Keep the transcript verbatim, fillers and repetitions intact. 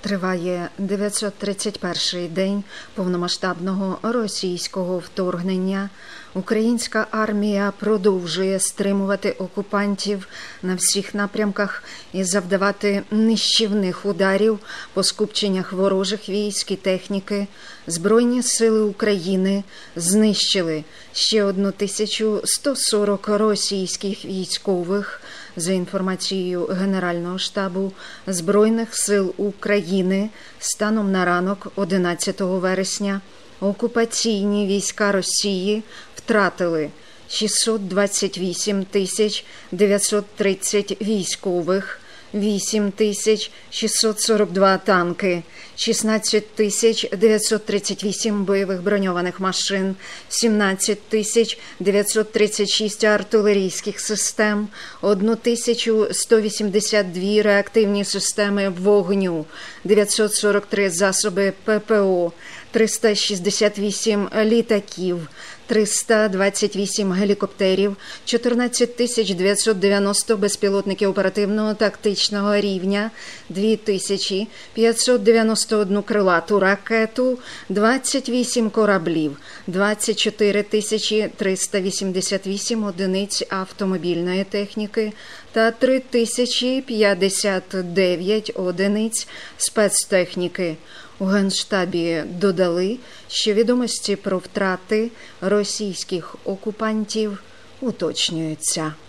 Триває дев'ятсот тридцять перший день повномасштабного російського вторгнення. Українська армія продовжує стримувати окупантів на всіх напрямках і завдавати нищівних ударів по скупченнях ворожих військ і техніки. Збройні сили України знищили ще тисячу сто сорок російських військових. За інформацією Генерального штабу Збройних сил України, станом на ранок одинадцятого вересня окупаційні війська Росії втратили шістсот двадцять вісім тисяч дев'ятсот тридцять військових, вісім тисяч шістсот сорок два танки, шістнадцять тисяч дев'ятсот тридцять вісім бойових броньованих машин, сімнадцять тисяч дев'ятсот тридцять шість артилерійських систем, тисячу сто вісімдесят дві реактивні системи вогню, дев'ятсот сорок три засоби ППО, триста шістдесят вісім літаків, триста двадцять вісім гелікоптерів, чотирнадцять тисяч дев'ятсот дев'яносто безпілотників оперативного тактичного рівня, дві тисячі п'ятсот дев'яносто одну крилату ракету, двадцять вісім кораблів, двадцять чотири тисячі триста вісімдесят вісім одиниць автомобільної техніки та три тисячі п'ятдесят дев'ять одиниць спецтехніки. У Генштабі додали, що відомості про втрати російських окупантів уточнюються.